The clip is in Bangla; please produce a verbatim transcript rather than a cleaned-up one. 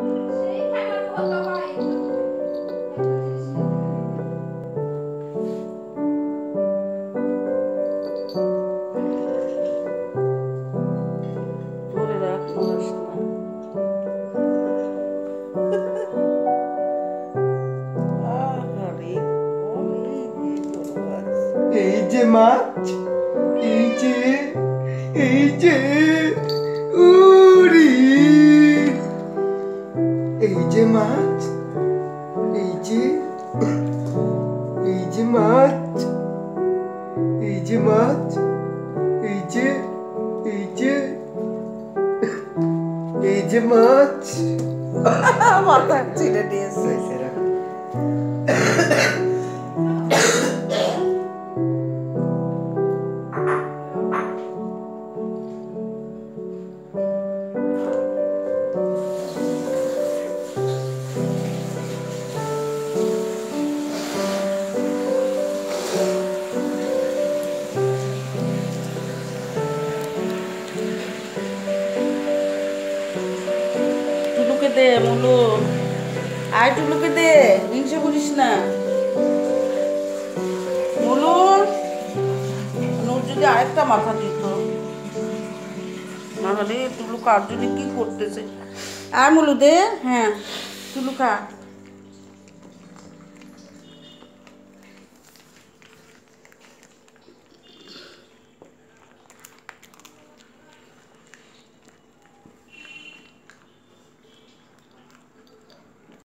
এই যে মাছ, এই যে এই যে উড়ি, এই যে মাছ, এই যে এই যে মাছ, এই যে মাছ, এই যে এই যে এই যে মাছ। মাথা ছিঁড়ে দিয়েছে। টুলুকে দে মুলু, আয় টুলুকে দে, হিংসে করিস না মুলু। নূর যদি আরেকটা মাথা দিত, নাহলে টুলু কার জন্য কি করতেছে। আয় মুলু দে, হ্যাঁ টুলু খা।